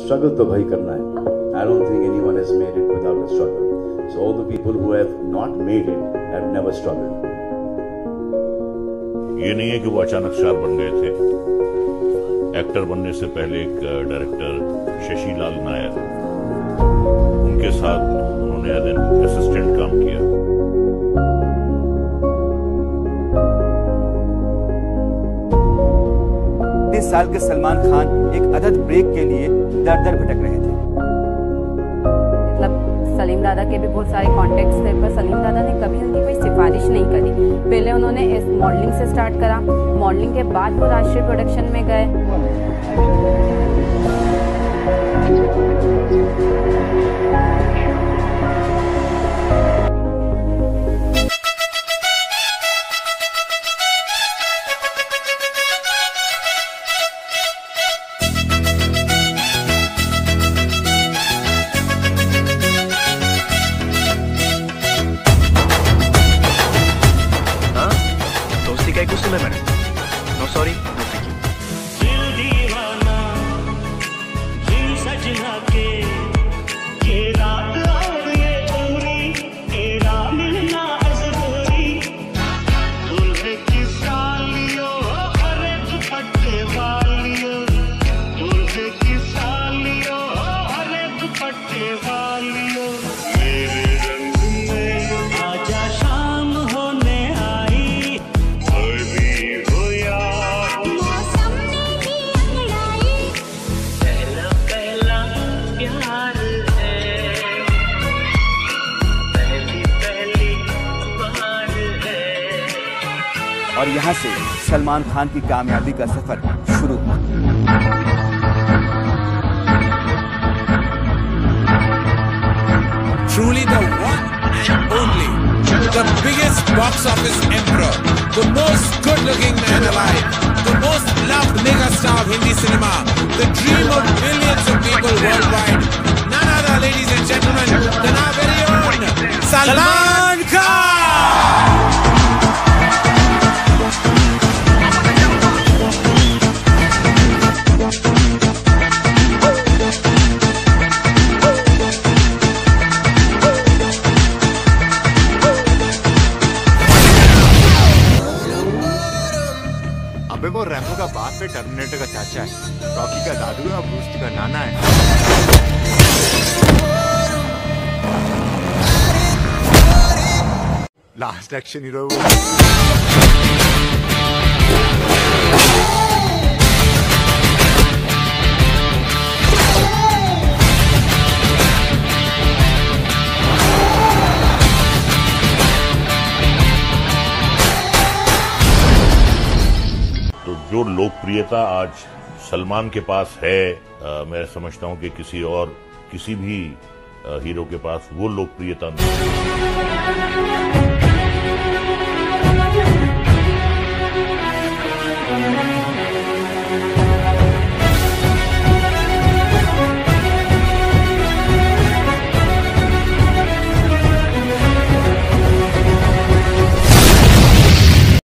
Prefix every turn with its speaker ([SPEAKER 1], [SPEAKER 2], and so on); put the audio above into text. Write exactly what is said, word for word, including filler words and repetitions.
[SPEAKER 1] Struggle तो भाई करना है. I don't think anyone has made it without a struggle. So all the people who have not made it have never struggled.
[SPEAKER 2] ये नहीं है कि वो अचानक स्टार बन गए थे. एक्टर बनने से पहले एक डायरेक्टर शशि लाल नायर, उनके साथ उन्होंने एज एन असिस्टेंट काम किया.
[SPEAKER 3] इस साल के सलमान खान एक अदद ब्रेक के लिए दर दर भटक रहे थे.
[SPEAKER 4] मतलब सलीम दादा के भी बहुत सारे कॉन्टेक्ट्स थे, पर सलीम दादा ने कभी उनकी कोई सिफारिश नहीं करी. पहले उन्होंने इस मॉडलिंग से स्टार्ट करा, मॉडलिंग के बाद वो राष्ट्रीय प्रोडक्शन में गए.
[SPEAKER 5] No sorry, no thank you. दिल दीवाना, दिल सजना के, ये रात और ये उम्री, तेरा मिलना ज़रूरी. दुल्हे की सालियों, हरे दुपट्टे वालियों, दुल्हे की सालियों, हरे दुपट्टे वालियों. मेरे रंग में आजा शाम होने आई,
[SPEAKER 3] और यहाँ से सलमान खान की कामयाबी का सफर शुरू हुआ.
[SPEAKER 6] Truly the one and only, the biggest box office emperor, the most good-looking man alive, the most loved megastar of Hindi cinema, the dream of millions of people worldwide. None other, ladies and gentlemen, than our very own Salman Khan!
[SPEAKER 7] अबे वो Rambo का बाप पे terminator का चाचा है, Rocky का दादू है और ब्रूस ली का नाना है. Last action hero.
[SPEAKER 2] जो लोकप्रियता आज सलमान के पास है, आ, मैं समझता हूं कि किसी और किसी भी आ, हीरो के पास वो लोकप्रियता नहीं.